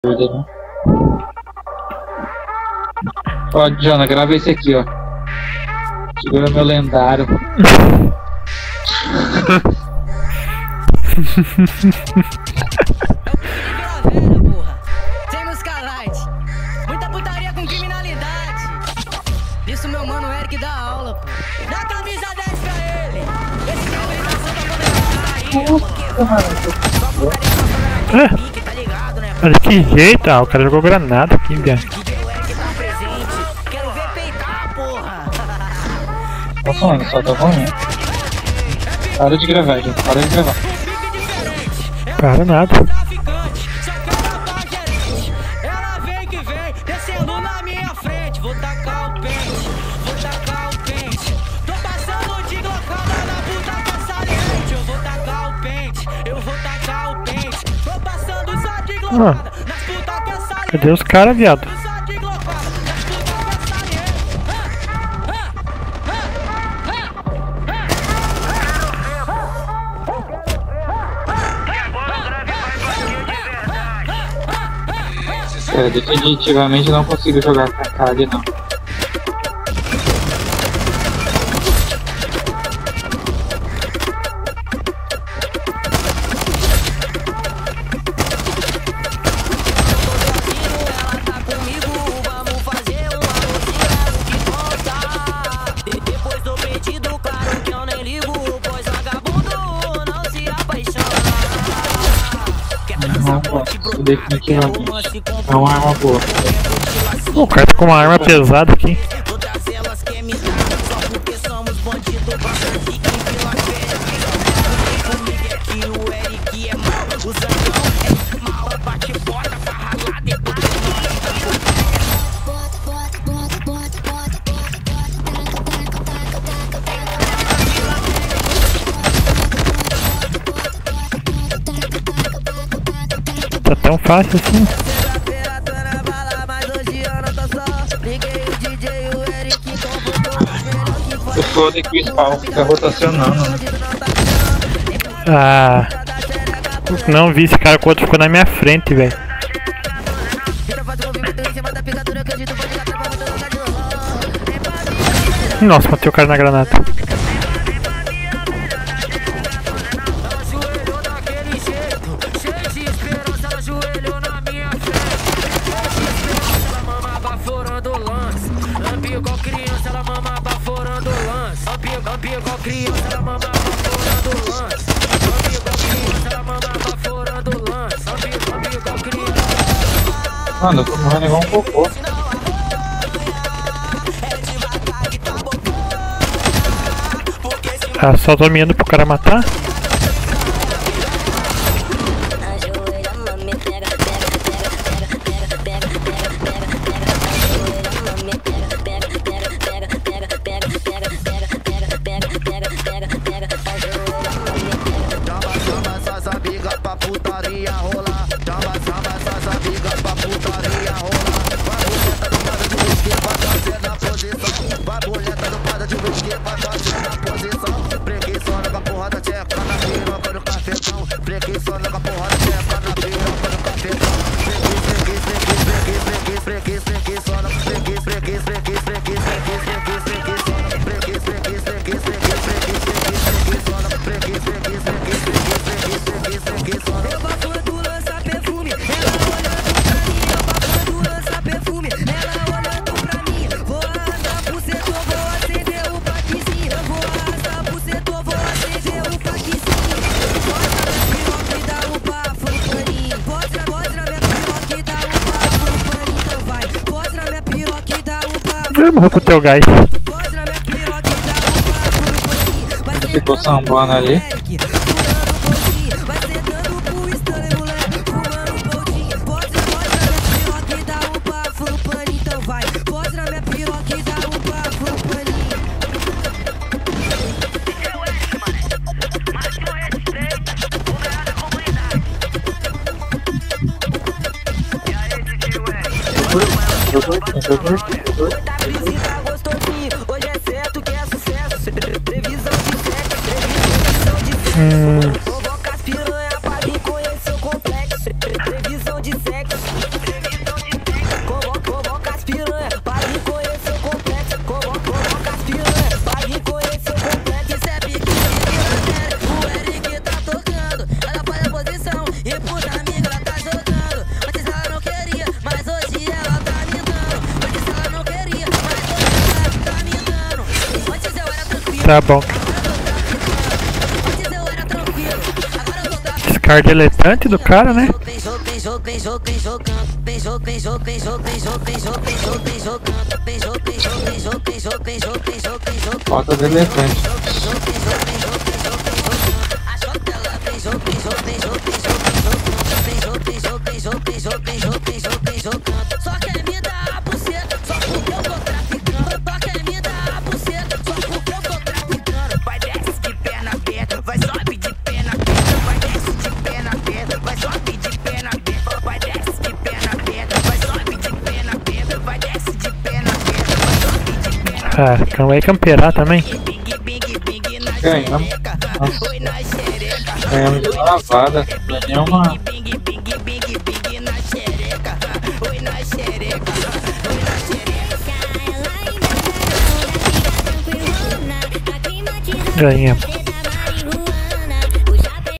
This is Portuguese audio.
Ó, Jona, grava esse aqui, ó. Segura meu lendário. Porra. Temos Calite. Muita putaria com criminalidade. Isso meu mano Eric dá aula, pô. Dá camisa 10 pra ele. Esse é a obrigação pra poder matar aí. Tá ligado, né? Olha que jeito, o cara jogou granada aqui, velho. Quero ver peitar, porra. Tá falando, só tá falando. Para de gravar, gente. Para de gravar. Para nada. Ela vem que vem, descendo na minha frente. Vou tacar o pente, vou tacar o pente. Tô passando de glocada na puta que é saliente. Eu vou tacar o pente, eu vou tacar o pente. Tô passando só de glocada nas puta que é saliente. Cadê os caras, viado? É, definitivamente não consigo jogar com a Kali, não. Não posso, definitivamente. É uma arma boa. O cara tá com uma arma pesada aqui. Tá tão fácil assim. O foda é que o spawn fica rotacionando, né? Ah, não vi esse cara com o outro ficou na minha frente, velho. Nossa, matei o cara na granada. Mano, eu tô morrendo igual um cocô. Ah, só tô mirando pro cara matar. Eu morro com o teu gás. Ficou sambando ali. Provoca as piranha pra vir conhecer o complexo. Previsão de sexo. Tá bom. Antes eu era tranquilo, agora eu tô tra... Descarte deletante do cara, né? Falta deletante. Só quer me dar a buceta, só porque eu tô traficando. Só quer me dar a buceta, só porque eu tô traficando. Vai desce de perna aberta, vai sobe de perna aberta. Vai desce de perna aberta, vai sobe de perna aberta. Vai desce de perna aberta, vai sobe de perna aberta. Vai desce de perna aberta, vai sobe de perna aberta. Ah, então vai camperar também. Ganhamos. Nossa. Ganhamos de lavada. Ganhamos uma. Ganhamos.